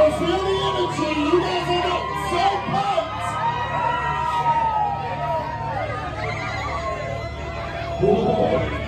feel the energy. You guys are so pumped. Whoa.